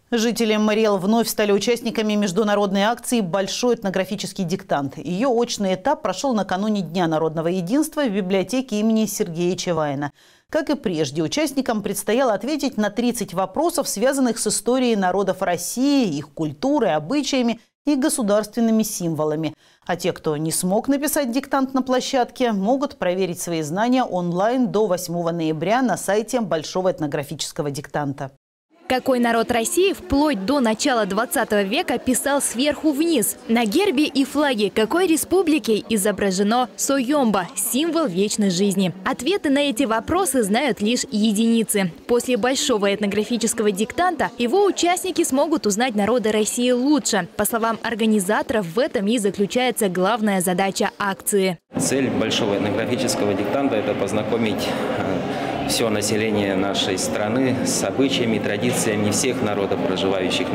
Жители Мариэл вновь стали участниками международной акции «Большой этнографический диктант». Ее очный этап прошел накануне Дня народного единства в библиотеке имени Сергея Чавайна. Как и прежде, участникам предстояло ответить на 30 вопросов, связанных с историей народов России, их культурой, обычаями и государственными символами. А те, кто не смог написать диктант на площадке, могут проверить свои знания онлайн до 8 ноября на сайте Большого этнографического диктанта. Какой народ России вплоть до начала 20 века писал сверху вниз? На гербе и флаге какой республики изображено Сойомба – символ вечной жизни? Ответы на эти вопросы знают лишь единицы. После Большого этнографического диктанта его участники смогут узнать народы России лучше. По словам организаторов, в этом и заключается главная задача акции. Цель Большого этнографического диктанта – это познакомить все население нашей страны с обычаями и традициями всех народов, проживающих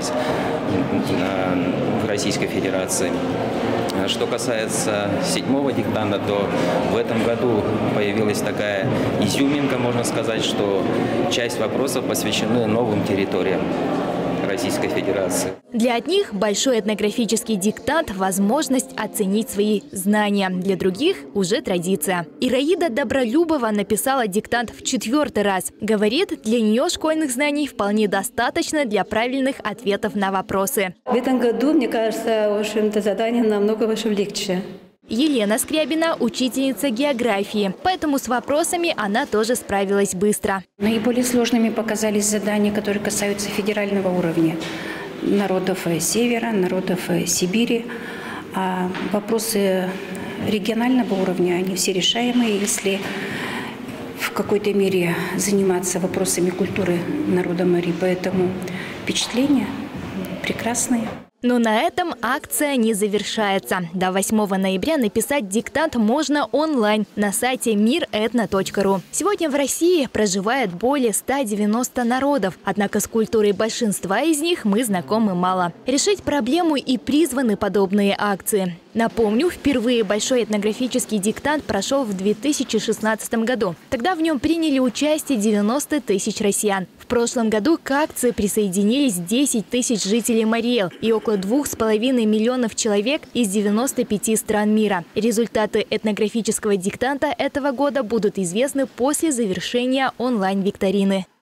в Российской Федерации. Что касается 7-го диктанта, то в этом году появилась такая изюминка, можно сказать, что часть вопросов посвящены новым территориям Российской Федерации. Для одних большой этнографический диктант – возможность оценить свои знания. Для других – уже традиция. Ираида Добролюбова написала диктант в 4-й раз. Говорит, для нее школьных знаний вполне достаточно для правильных ответов на вопросы. В этом году, мне кажется, в общем-то, задание намного легче. Елена Скрябина – учительница географии, поэтому с вопросами она тоже справилась быстро. Наиболее сложными показались задания, которые касаются федерального уровня. Народов Севера, народов Сибири. А вопросы регионального уровня, они все решаемые, если в какой-то мере заниматься вопросами культуры народа Мари. Поэтому впечатления прекрасные. Но на этом акция не завершается. До 8 ноября написать диктант можно онлайн на сайте miretno.ru. Сегодня в России проживает более 190 народов. Однако с культурой большинства из них мы знакомы мало. Решить проблему и призваны подобные акции. Напомню, впервые Большой этнографический диктант прошел в 2016 году. Тогда в нем приняли участие 90 тысяч россиян. В прошлом году к акции присоединились 10 тысяч жителей Мариэл и около 2,5 миллионов человек из 95 стран мира. Результаты этнографического диктанта этого года будут известны после завершения онлайн-викторины.